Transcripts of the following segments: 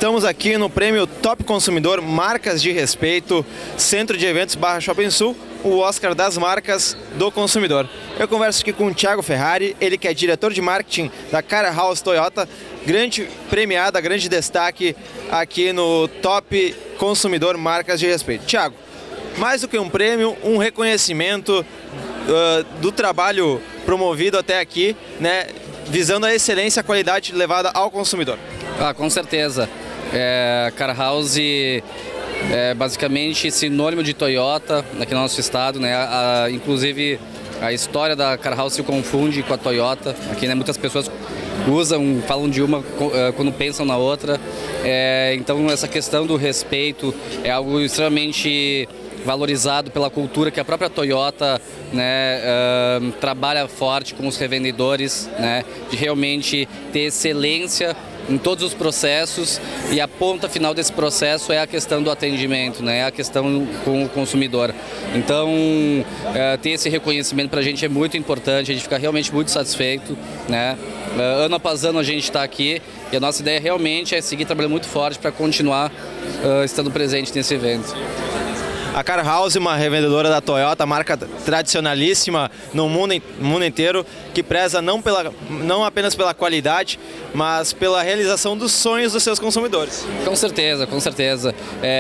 Estamos aqui no prêmio Top Consumidor Marcas de Respeito, Centro de Eventos /Shopping Sul, o Oscar das Marcas do Consumidor. Eu converso aqui com o Thiago Ferrari, ele que é diretor de marketing da Car House Toyota, grande premiada, grande destaque aqui no Top Consumidor Marcas de Respeito. Thiago, mais do que um prêmio, um reconhecimento do trabalho promovido até aqui, né, visando a excelência e a qualidade levada ao consumidor. Com certeza. A Car House é basicamente sinônimo de Toyota aqui no nosso estado, né? Inclusive a história da Car House se confunde com a Toyota. Aqui, né, muitas pessoas falam de uma quando pensam na outra. Então essa questão do respeito é algo extremamente valorizado pela cultura que a própria Toyota, né, trabalha forte com os revendedores, né, de realmente ter excelência em todos os processos, e a ponta final desse processo é a questão do atendimento, né, a questão com o consumidor. Então, ter esse reconhecimento para a gente é muito importante, a gente fica realmente muito satisfeito, né. Ano após ano a gente está aqui e a nossa ideia realmente é seguir trabalhando muito forte para continuar estando presente nesse evento. A Car House, uma revendedora da Toyota, marca tradicionalíssima no mundo inteiro, que preza não apenas pela qualidade, mas pela realização dos sonhos dos seus consumidores. Com certeza, com certeza.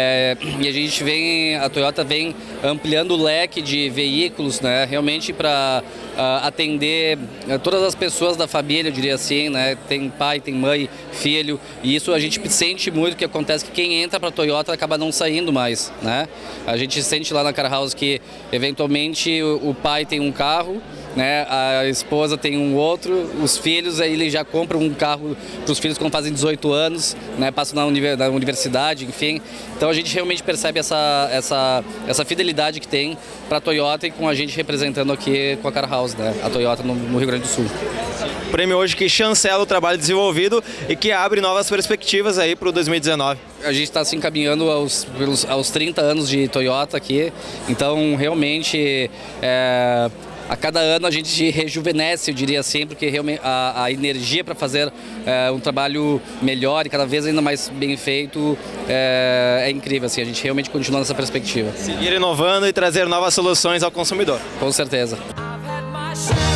E a Toyota vem ampliando o leque de veículos, né, realmente para atender todas as pessoas da família, eu diria assim, né? Tem pai, tem mãe, filho, e isso a gente sente muito, que acontece que quem entra para a Toyota acaba não saindo mais, né? A gente sente lá na Car House que eventualmente o pai tem um carro, né, a esposa tem um outro, os filhos, aí ele já compra um carro para os filhos quando fazem 18 anos, né, passam na universidade, enfim. Então a gente realmente percebe essa fidelidade que tem para a Toyota e com a gente representando aqui com a Car House, né, a Toyota no Rio Grande do Sul. Prêmio hoje que chancela o trabalho desenvolvido e que abre novas perspectivas aí para o 2019. A gente está se encaminhando aos 30 anos de Toyota aqui, então realmente a cada ano a gente rejuvenesce, eu diria assim, porque realmente a energia para fazer um trabalho melhor e cada vez ainda mais bem feito é incrível. Assim, a gente realmente continua nessa perspectiva. Seguir inovando e trazer novas soluções ao consumidor. Com certeza.